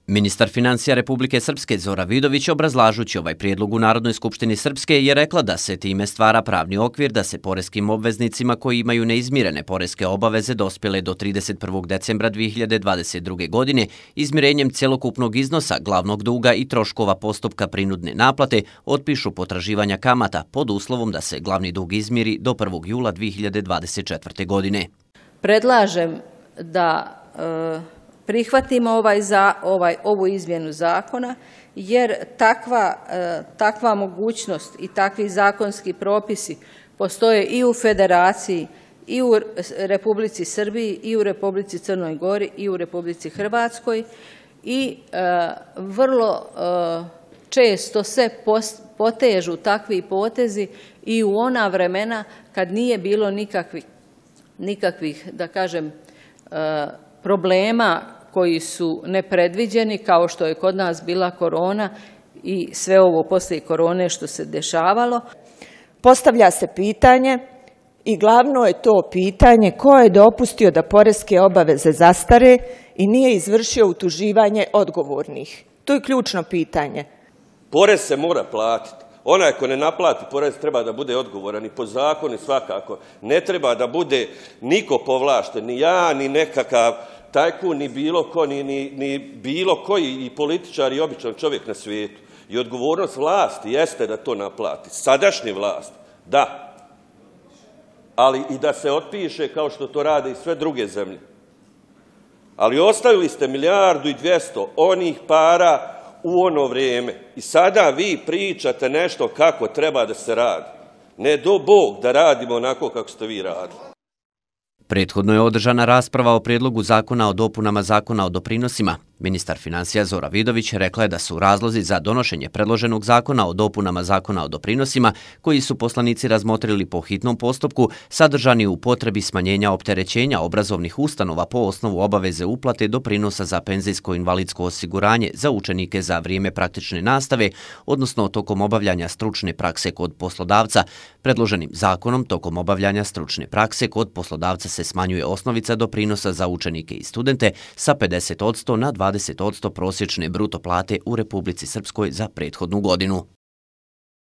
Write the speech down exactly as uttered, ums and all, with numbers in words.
Ministar financija Republike Srpske Zora Vidović, obrazlažući ovaj prijedlog u Narodnoj skupštini Srpske, je rekla da se time stvara pravni okvir da se poreskim obveznicima koji imaju neizmirene poreske obaveze dospjele do trideset prvog decembra dvije hiljade dvadeset druge. godine izmirenjem cjelokupnog iznosa glavnog duga i troškova postupka prinudne naplate otpišu potraživanja kamata pod uslovom da se glavni dug izmiri do prvog jula dvije hiljade dvadeset četvrte. godine. Predlažem da e, prihvatimo ovaj za, ovaj, ovu izmjenu zakona, jer takva, e, takva mogućnost i takvi zakonski propisi postoje i u Federaciji, i u Republici Srbiji, i u Republici Crnoj Gori, i u Republici Hrvatskoj i e, vrlo e, često se post, potežu takvi potezi i u ona vremena kad nije bilo nikakvih, nikakvih da kažem, e, problema koji su nepredviđeni, kao što je kod nas bila korona i sve ovo poslije korone što se dešavalo. Postavlja se pitanje i glavno je to pitanje ko je dopustio da poreske obaveze zastare i nije izvršio utuživanje odgovornih. To je ključno pitanje. Porez se mora platiti. Onaj ko ne naplati porez treba da bude odgovoran i po zakonu svakako. Ne treba da bude niko povlašten, ni ja, ni nekakav tajkun, ni bilo ko, ni, ni, ni bilo koji i političar i običan čovjek na svijetu. I odgovornost vlasti jeste da to naplati. Sadašnje vlast, da. Ali i da se otpiše kao što to rade i sve druge zemlje. Ali ostavili ste milijardu i dvjesto onih para u ono vrijeme. I sada vi pričate nešto kako treba da se radi. Ne do Bog da radimo onako kako ste vi radili. Prethodno je održana rasprava o prijedlogu zakona o dopunama zakona o doprinosima. Ministar financija Zora Vidović rekla je da su razlozi za donošenje predloženog zakona o dopunama zakona o doprinosima, koji su poslanici razmotrili po hitnom postupku, sadržani u potrebi smanjenja opterećenja obrazovnih ustanova po osnovu obaveze uplate doprinosa za penzijsko-invalidsko osiguranje za učenike za vrijeme praktične nastave, odnosno tokom obavljanja stručne prakse kod poslodavca. Predloženim zakonom tokom obavljanja stručne prakse kod poslodavca se smanjuje osnovica doprinosa za učenike i studente sa pedeset posto na dvadeset posto prosječne bruto plate u Republici Srpskoj za prethodnu godinu.